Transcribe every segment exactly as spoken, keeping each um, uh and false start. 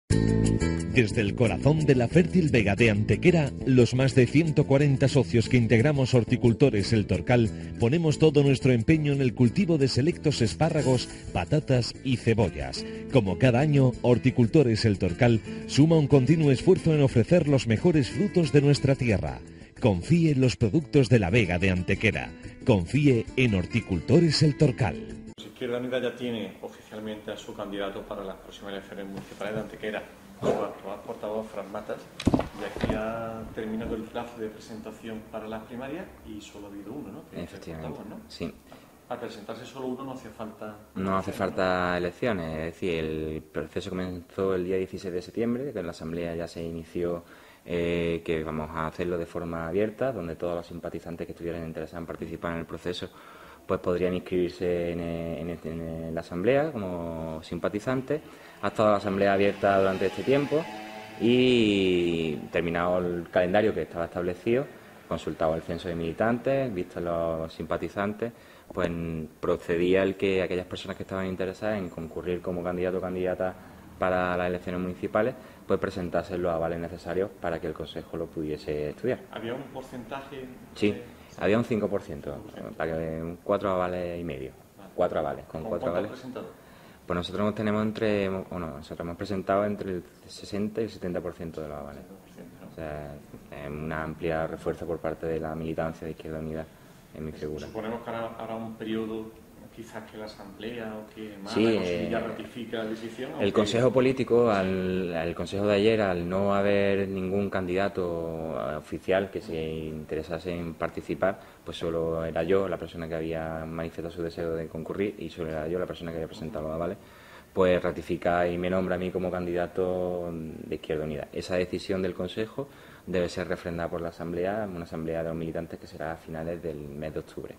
Desde el corazón de la fértil Vega de Antequera, los más de ciento cuarenta socios que integramos Horticultores El Torcal ponemos todo nuestro empeño en el cultivo de selectos espárragos, patatas y cebollas. Como cada año, Horticultores El Torcal suma un continuo esfuerzo en ofrecer los mejores frutos de nuestra tierra. Confíe en los productos de la Vega de Antequera. Confíe en Horticultores El Torcal. Izquierda Unida ya tiene oficialmente a su candidato para las próximas elecciones municipales de Antequera, su actual portavoz, Fran Matas, ya que ha terminado el plazo de presentación para las primarias y solo ha habido uno, ¿no? Efectivamente, ¿no? sí. Para presentarse solo uno no hace falta... No hace falta elecciones, es decir, el proceso comenzó el día dieciséis de septiembre, que en la Asamblea ya se inició, eh, que vamos a hacerlo de forma abierta, donde todos los simpatizantes que estuvieran interesados en participar en el proceso pues podrían inscribirse en, en, en la Asamblea como simpatizantes. Ha estado la Asamblea abierta durante este tiempo y, terminado el calendario que estaba establecido, consultado el censo de militantes, vistos los simpatizantes, pues procedía el que aquellas personas que estaban interesadas en concurrir como candidato o candidata para las elecciones municipales, pues presentasen los avales necesarios para que el Consejo lo pudiese estudiar. ¿Había un porcentaje? Sí. Había un cinco por ciento, para que cuatro avales y medio. Cuatro avales. ¿Con cuatro avales? Presentado? Pues nosotros tenemos entre, bueno, nosotros hemos presentado entre el sesenta y el setenta por ciento de los avales. O sea, es un amplio refuerzo por parte de la militancia de Izquierda Unida en mi figura. Suponemos que ahora habrá un periodo, quizás que la Asamblea o que más sí, ya ratifica la decisión. El Consejo Político, al, el Consejo de ayer, al no haber ningún candidato oficial que se interesase en participar, pues solo era yo la persona que había manifestado su deseo de concurrir y solo era yo la persona que había presentado los avales, pues ratifica y me nombra a mí como candidato de Izquierda Unida. Esa decisión del Consejo debe ser refrendada por la Asamblea, una Asamblea de los militantes que será a finales del mes de octubre.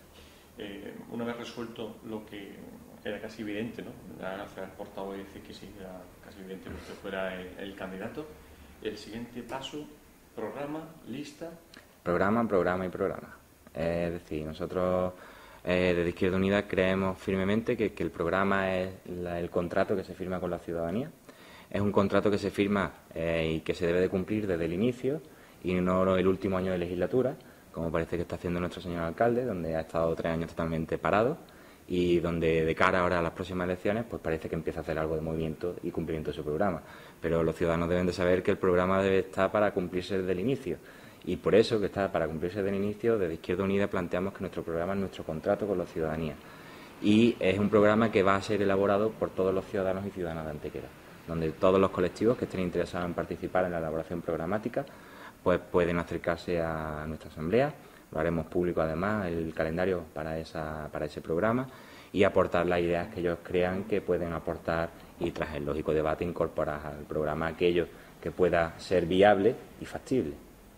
Eh, una vez resuelto lo que era casi evidente, ¿no? Ya hacer el portavoz y decir que sí, era casi evidente que usted fuera el, el candidato. El siguiente paso, programa, lista. Programa, programa y programa. Eh, es decir, nosotros eh, desde Izquierda Unida creemos firmemente que, que el programa es la, el contrato que se firma con la ciudadanía. Es un contrato que se firma eh, y que se debe de cumplir desde el inicio y no el último año de legislatura, como parece que está haciendo nuestro señor alcalde, donde ha estado tres años totalmente parado y donde de cara ahora a las próximas elecciones pues parece que empieza a hacer algo de movimiento y cumplimiento de su programa. Pero los ciudadanos deben de saber que el programa debe estar para cumplirse desde el inicio y por eso que está para cumplirse desde el inicio, desde Izquierda Unida planteamos que nuestro programa es nuestro contrato con la ciudadanía y es un programa que va a ser elaborado por todos los ciudadanos y ciudadanas de Antequera, donde todos los colectivos que estén interesados en participar en la elaboración programática pues pueden acercarse a nuestra asamblea. Lo haremos público además el calendario para esa para ese programa y aportar las ideas que ellos crean que pueden aportar y tras el lógico debate incorporar al programa aquello que pueda ser viable y factible.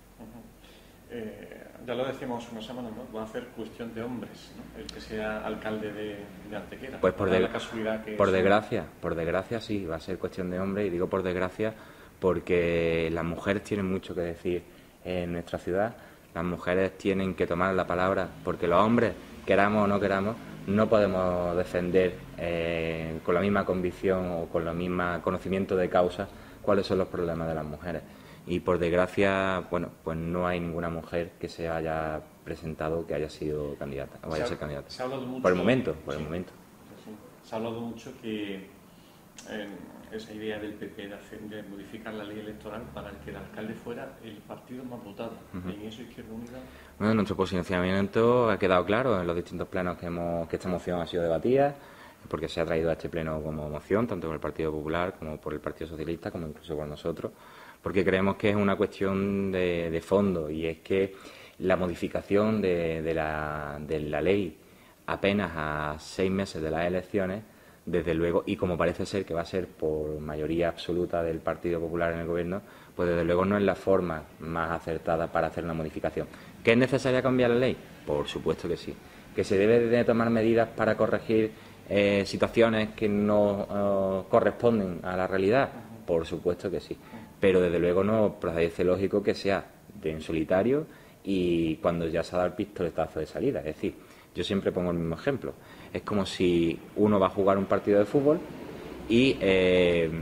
Uh-huh. eh, ya lo decíamos una semana, ¿no? Va a ser cuestión de hombres, ¿no? El que sea alcalde de, de Antequera. Pues por, de, la casualidad que por es... desgracia, por desgracia sí, va a ser cuestión de hombres y digo por desgracia porque las mujeres tienen mucho que decir en nuestra ciudad, las mujeres tienen que tomar la palabra, porque los hombres, queramos o no queramos, no podemos defender eh, con la misma convicción o con el mismo conocimiento de causa cuáles son los problemas de las mujeres. Y por desgracia, bueno, pues no hay ninguna mujer que se haya presentado, que haya sido candidata, o vaya a ser candidata. Se ha hablado mucho, por el momento, por sí, el momento. Sí, se ha hablado mucho que eh, esa idea del P P de, hacer, de modificar la ley electoral para que el alcalde fuera el partido más votado. Uh-huh. En eso Izquierda Unida... Bueno, nuestro posicionamiento ha quedado claro en los distintos plenos que, hemos, que esta moción ha sido debatida, porque se ha traído a este pleno como moción, tanto por el Partido Popular como por el Partido Socialista, como incluso por nosotros, porque creemos que es una cuestión de, de fondo y es que la modificación de, de, la, de la ley apenas a seis meses de las elecciones, desde luego, y como parece ser que va a ser por mayoría absoluta del Partido Popular en el Gobierno, pues desde luego no es la forma más acertada para hacer una modificación. ¿Que es necesaria cambiar la ley? Por supuesto que sí. ¿Que se debe de tomar medidas para corregir eh, situaciones que no eh, corresponden a la realidad? Por supuesto que sí. Pero desde luego no parece lógico que sea de en solitario y cuando ya se ha dado el pistoletazo de salida. Es decir, yo siempre pongo el mismo ejemplo. Es como si uno va a jugar un partido de fútbol y eh,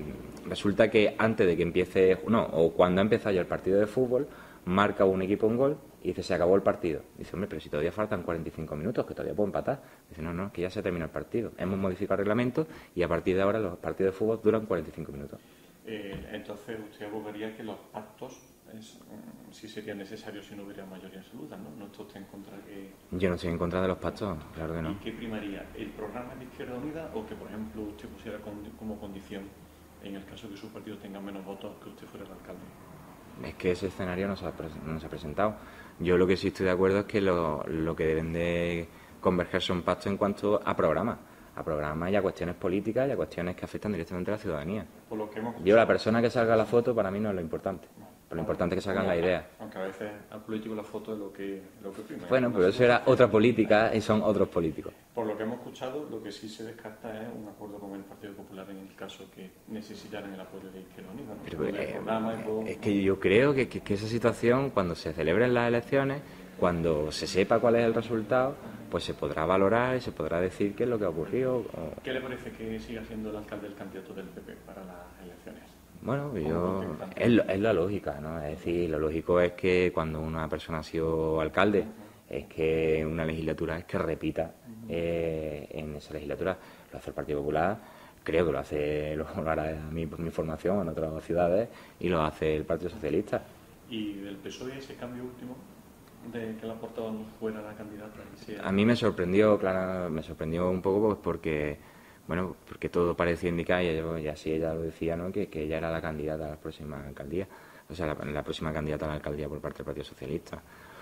resulta que antes de que empiece, no, o cuando ha empezado ya el partido de fútbol, marca un equipo un gol y dice, se acabó el partido. Dice, hombre, pero si todavía faltan cuarenta y cinco minutos, que todavía puedo empatar. Dice, no, no, que ya se terminó el partido. Hemos modificado el reglamento y a partir de ahora los partidos de fútbol duran cuarenta y cinco minutos. Eh, entonces, usted abogaría que los pactos es, um, sí sería necesario si no hubiera mayoría absoluta, ¿no? ¿No está usted en contra de que...? Yo no estoy en contra de los pactos, claro que no. ¿Y qué primaría? ¿El programa de Izquierda Unida o que, por ejemplo, usted pusiera con, como condición, en el caso de que su partido tenga menos votos, que usted fuera el alcalde? Es que ese escenario no se ha, no se ha presentado. Yo lo que sí estoy de acuerdo es que lo, lo que deben de converger son pactos en cuanto a programas. A programas y a cuestiones políticas y a cuestiones que afectan directamente a la ciudadanía. Por lo que hemos Yo, la persona que salga a la foto, para mí no es lo importante. Pero lo importante es que salgan las ideas. Aunque a veces al político la foto es lo que, lo que prima. Bueno, pero eso era otra política y son otros políticos. Por lo que hemos escuchado, lo que sí se descarta es un acuerdo con el Partido Popular en el caso que necesitaran el apoyo de Izquierda Unida, ¿no? Pero, Por el eh, programa y por- es que yo creo que, que, que esa situación, cuando se celebren las elecciones, cuando se sepa cuál es el resultado, pues se podrá valorar y se podrá decir qué es lo que ha ocurrido. o- ¿Qué le parece que siga siendo el alcalde el candidato del P P para las elecciones? Bueno, ¿Cómo yo contemplan? es, lo- es la lógica, ¿no? Es decir, lo lógico es que cuando una persona ha sido alcalde, es que una legislatura es que repita eh, en esa legislatura. Lo hace el Partido Popular, creo que lo hace, lo, lo hará mi, mi formación en otras ciudades, y lo hace el Partido Socialista. Y del P S O E ese cambio último de que la portavoz no fuera la candidata y sea- A mí me sorprendió, claro, me sorprendió un poco pues porque, bueno, porque todo parecía indicar, y, ella- y así ella lo decía, ¿no? Que, que ella era la candidata a la próxima alcaldía, o sea, la, la próxima candidata a la alcaldía por parte del Partido Socialista.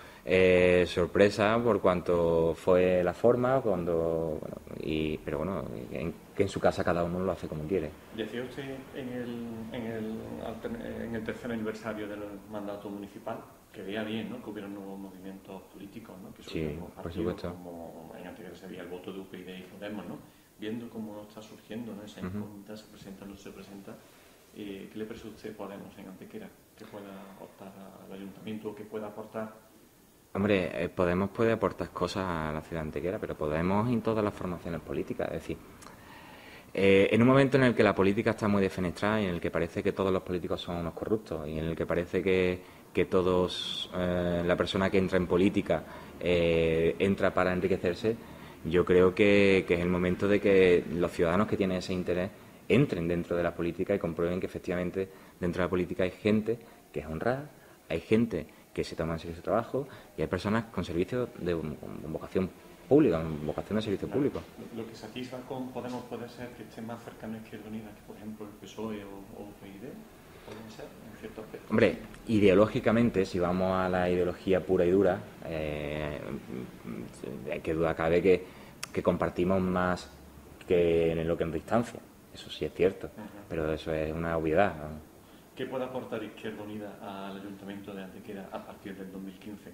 Eh, sorpresa por cuanto fue la forma, cuando, bueno, y, pero bueno, en, que en su casa cada uno lo hace como quiere. Decía usted en el, en, el, altern- en el tercer aniversario del mandato municipal que veía bien, ¿no? Que hubiera nuevos movimientos políticos, ¿no? Que Sí, surgieran nuevos por partidos, supuesto. Como en anteriores se veía el voto de U P y y Podemos, ¿no? Viendo cómo está surgiendo, ¿no? Esa incógnita, se presenta o no se presenta, eh, ¿qué le parece a usted Podemos en Antequera? Que pueda optar al ayuntamiento o que pueda aportar. Hombre, eh, Podemos puede aportar cosas a la ciudad antequera, pero Podemos en todas las formaciones políticas. Es decir, eh, en un momento en el que la política está muy defenestrada y en el que parece que todos los políticos son unos corruptos y en el que parece que, que todos, eh, la persona que entra en política eh, entra para enriquecerse, yo creo que, que es el momento de que los ciudadanos que tienen ese interés entren dentro de la política y comprueben que efectivamente dentro de la política hay gente que es honrada, hay gente que se toma en serio su trabajo y hay personas con servicio de con vocación pública, con vocación de servicio público. Lo, lo que se atisba con Podemos puede ser que esté más cercano a Izquierda Unida que, por ejemplo, el P S O E o, o U P y D, pueden ser, en cierto aspecto. Hombre, ideológicamente, si vamos a la ideología pura y dura, eh, hay que duda cabe que, que compartimos más que en lo que en distancia. Eso sí es cierto, pero eso es una obviedad, ¿no? ¿Qué puede aportar Izquierda Unida al Ayuntamiento de Antequera a partir del dos mil quince?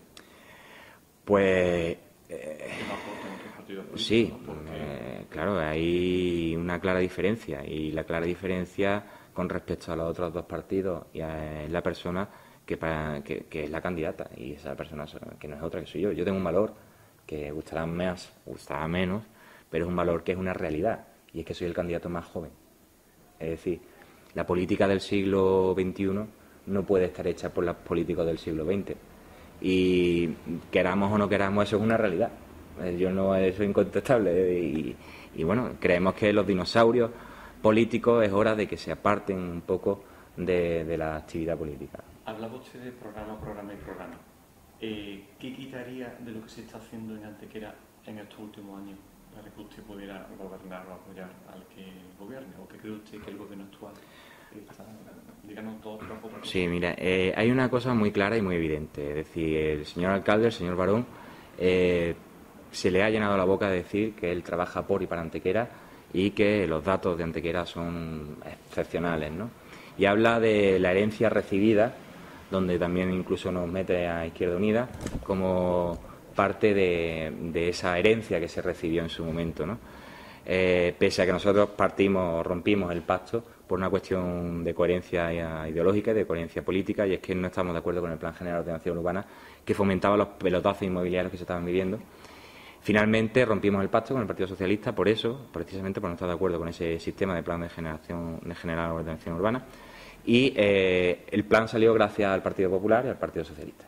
Pues ¿Qué no aportan otros partidos políticos? sí, ¿No? Porque eh, claro, hay una clara diferencia y la clara diferencia con respecto a los otros dos partidos y a, es la persona que, para, que, que es la candidata y esa persona que no es otra que soy yo. Yo tengo un valor que gustará más, gustará menos, pero es un valor que es una realidad y es que soy el candidato más joven. Es decir, la política del siglo veintiuno no puede estar hecha por los políticos del siglo veinte. Y queramos o no queramos, eso es una realidad. Eh, Yo no, eso es incontestable. Y, y bueno, creemos que los dinosaurios políticos es hora de que se aparten un poco de, de la actividad política. hablaba usted de programa, programa y programa. Eh, ¿Qué quitaría de lo que se está haciendo en Antequera en estos últimos años para que usted pudiera gobernar o apoyar al que gobierne? ¿O qué cree usted que el gobierno actual está, díganos todo otra cosa? Sí, mira, eh, hay una cosa muy clara y muy evidente. Es decir, el señor alcalde, el señor Barón, eh, se le ha llenado la boca de decir que él trabaja por y para Antequera y que los datos de Antequera son excepcionales, ¿no? Y habla de la herencia recibida, donde también incluso nos mete a Izquierda Unida como parte de, de esa herencia que se recibió en su momento, ¿no? Eh, pese a que nosotros partimos, rompimos el pacto por una cuestión de coherencia ideológica y de coherencia política, y es que no estamos de acuerdo con el Plan General de Ordenación Urbana que fomentaba los pelotazos inmobiliarios que se estaban viviendo. Finalmente rompimos el pacto con el Partido Socialista por eso, precisamente por no estar de acuerdo con ese sistema de plan de generación de general ordenación urbana, y eh, el plan salió gracias al Partido Popular y al Partido Socialista.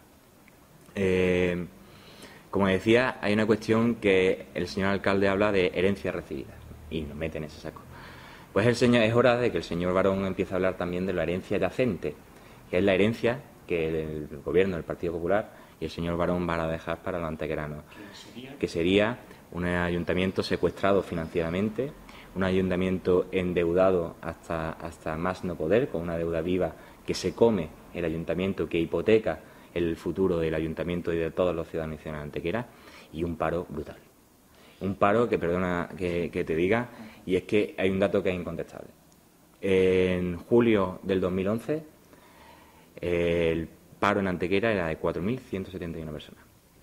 Eh, como decía, hay una cuestión que el señor alcalde habla de herencias recibidas y nos mete en ese saco. Pues el señor, es hora de que el señor Barón empiece a hablar también de la herencia yacente, que es la herencia que el gobierno del Partido Popular y el señor Barón van a dejar para los antequeranos, que sería un ayuntamiento secuestrado financieramente, un ayuntamiento endeudado hasta, hasta más no poder, con una deuda viva que se come el ayuntamiento, que hipoteca el futuro del ayuntamiento y de todos los ciudadanos y ciudadanas de Antequera, y un paro brutal. Un paro que, perdona que, que te diga, y es que hay un dato que es incontestable. En julio del dos mil once, el paro en Antequera era de cuatro mil ciento setenta y una personas.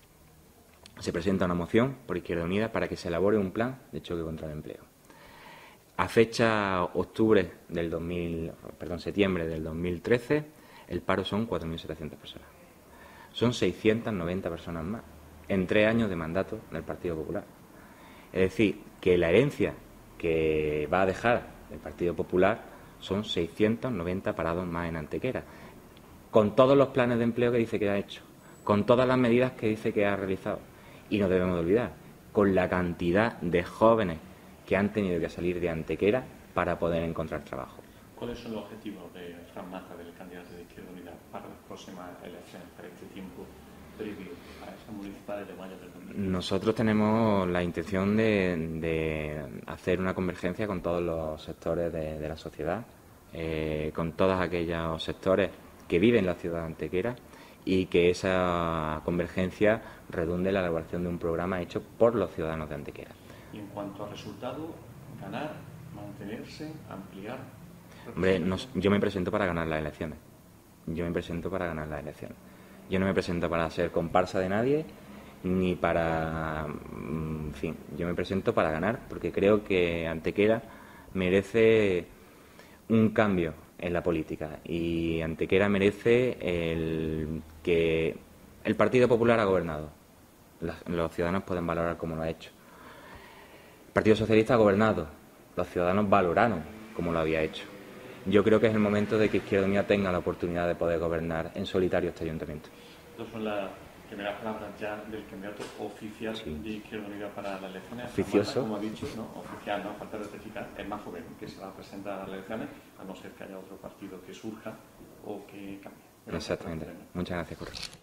Se presenta una moción por Izquierda Unida para que se elabore un plan de choque contra el empleo. A fecha octubre del dos mil, perdón, septiembre del dos mil trece, el paro son cuatro mil setecientas personas. Son seiscientas noventa personas más en tres años de mandato del Partido Popular. Es decir, que la herencia que va a dejar el Partido Popular son seiscientos noventa parados más en Antequera, con todos los planes de empleo que dice que ha hecho, con todas las medidas que dice que ha realizado. Y no debemos de olvidar, con la cantidad de jóvenes que han tenido que salir de Antequera para poder encontrar trabajo. ¿Cuáles son los objetivos de Fran Maza, del candidato de Izquierda Unida, para las próximas elecciones, para este tiempo previo a esas municipales de mayo del dos mil veinte? Nosotros tenemos la intención de, de hacer una convergencia con todos los sectores de, de la sociedad, eh, con todos aquellos sectores que viven en la ciudad de Antequera, y que esa convergencia redunde en la elaboración de un programa hecho por los ciudadanos de Antequera. Y en cuanto a resultados, ganar, mantenerse, ampliar. Hombre, nos, yo me presento para ganar las elecciones. Yo me presento para ganar las elecciones. Yo no me presento para ser comparsa de nadie, ni para... En fin, yo me presento para ganar, porque creo que Antequera merece un cambio en la política, y Antequera merece el que el Partido Popular ha gobernado. Los, los ciudadanos pueden valorar cómo lo ha hecho. El Partido Socialista ha gobernado. Los ciudadanos valoraron cómo lo había hecho. Yo creo que es el momento de que Izquierda Unida tenga la oportunidad de poder gobernar en solitario este ayuntamiento. Estas son las primeras palabras ya del candidato oficial sí. de Izquierda Unida para las elecciones. Oficioso. Como ha dicho, ¿no? Oficial, no falta de especificar, es más joven que se va a presentar a las elecciones, a no ser que haya otro partido que surja o que cambie. Exactamente. Muchas gracias, Correcto.